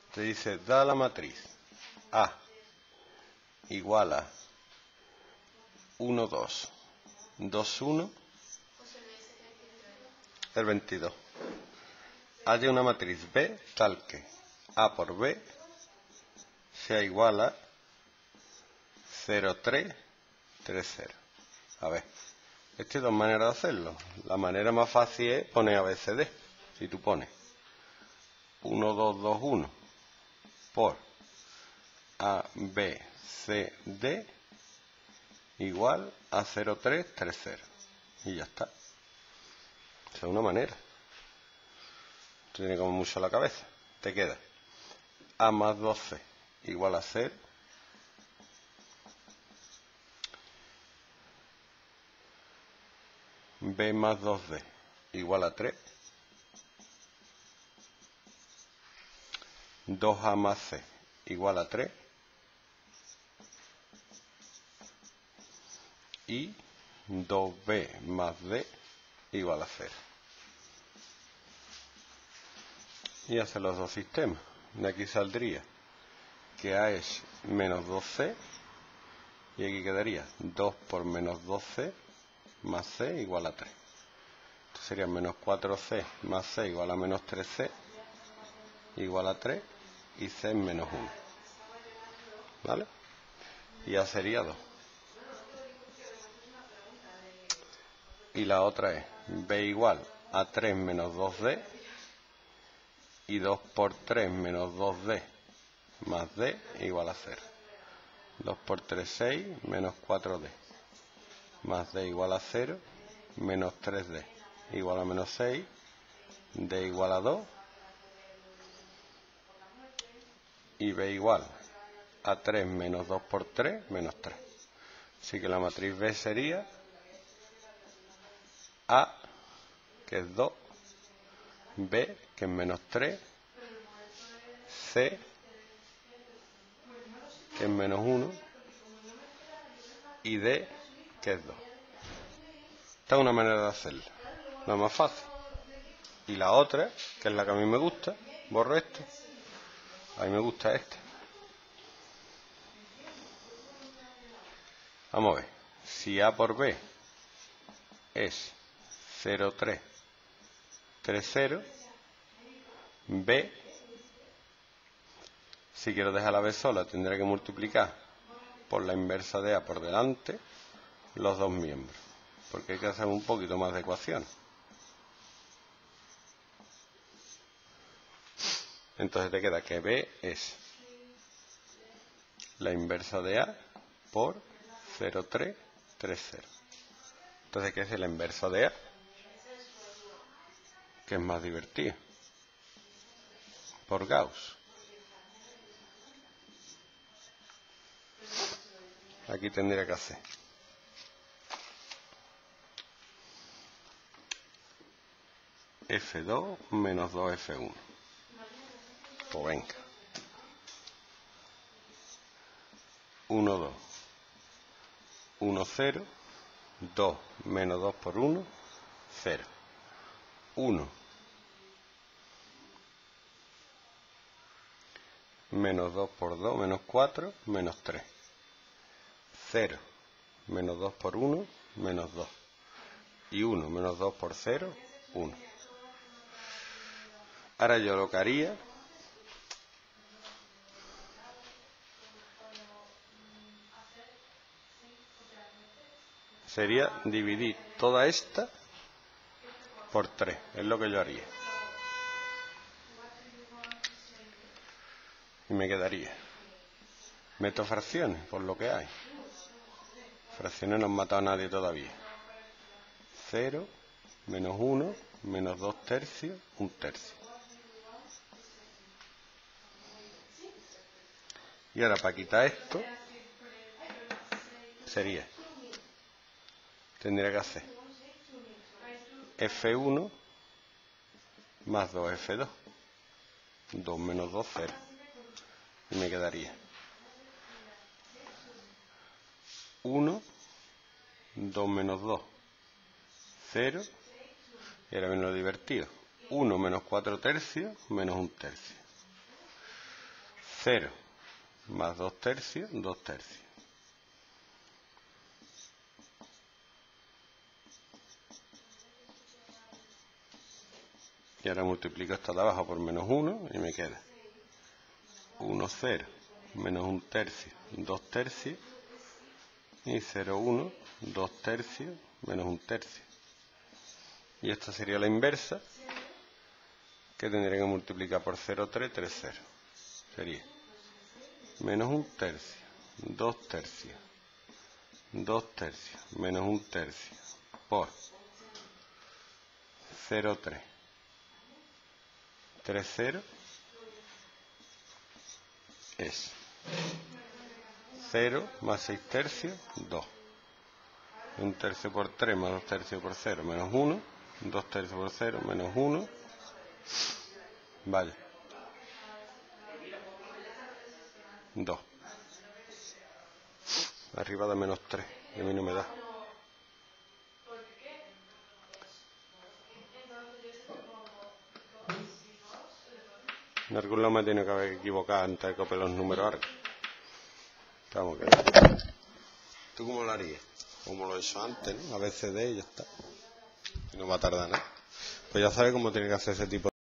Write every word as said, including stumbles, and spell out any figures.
te dice, da la matriz A igual a uno, dos, dos, uno, el veintidós. Haya una matriz B tal que A por B sea igual a cero, tres, tres, cero. A ver, es que hay dos maneras de hacerlo. La manera más fácil es poner A B C D. Si tú pones uno, dos, dos, uno por A, B, C, D igual a cero, tres, tres, cero. Y ya está. Esa es una manera. Te tiene como mucho la cabeza. Te queda A más doce igual a cero. B más dos D igual a tres. dos A más C igual a tres. Y dos B más D igual a cero. Y hace los dos sistemas. De aquí saldría que A es menos dos C y aquí quedaría dos por menos dos C más C igual a tres. Esto sería menos cuatro C más C igual a menos tres C igual a tres y C es menos uno. ¿Vale? Y A sería dos. Y la otra es B igual a tres menos dos D y dos por tres menos dos D más D igual a cero. dos por tres, seis, menos cuatro D más D igual a cero, menos tres D igual a menos seis, D igual a dos y B igual a tres menos dos por tres, menos tres. Así que la matriz B sería A, que es dos, B, que es menos tres, C, que es menos uno, y D, que es dos. Esta es una manera de hacerlo, la más fácil. Y la otra, que es la que a mí me gusta, borro esto, a mí me gusta esta. Vamos a ver, si A por B es cero, tres, tres, cero, B, si quiero dejar la B sola, tendré que multiplicar por la inversa de A por delante los dos miembros, porque hay que hacer un poquito más de ecuación. Entonces te queda que B es la inversa de A por cero, tres, tres, cero. Entonces, ¿qué es la inversa de A? Que es más divertido. Por Gauss. Aquí tendría que hacer F dos menos dos F uno. Pues venga. uno, dos. uno, cero. dos menos dos por uno, cero. uno menos dos por dos, menos cuatro, menos tres. cero menos dos por uno, menos dos. Y uno menos dos por cero, uno. Ahora yo lo que haría sería dividir toda esta por tres. Es lo que yo haría. Y me quedaría. Meto fracciones, por lo que hay. Fracciones no han matado a nadie todavía. cero, menos uno, menos dos tercios, un tercio. Y ahora para quitar esto, sería, tendría que hacer F uno más dos F dos. dos menos dos, cero. Y me quedaría uno, dos menos dos, cero. Y ahora viene lo divertido. uno menos cuatro tercios menos un tercio. cero más dos tercios, dos tercios. Y ahora multiplico esto de abajo por menos uno y me queda uno, cero, menos un tercio, dos tercios, y cero, uno, dos tercios, menos un tercio. Y esta sería la inversa, que tendría que multiplicar por cero coma tres, tres cero. Sería menos un tercio, dos tercios, dos tercios, menos un tercio, por cero coma tres, tres cero, es cero más seis tercios, dos. un tercio por tres más dos tercios por cero, menos uno. dos tercios por cero, menos uno. Vale. dos. Arriba da menos tres, y a mí no me da. En algún lado me tiene que haber equivocado antes de copiar los números largos. Vamos, que ¿tú cómo lo harías? Como lo he hecho antes, ¿no? A B C D y ya está. Y no va a tardar nada. Pues ya sabes cómo tiene que hacer ese tipo de...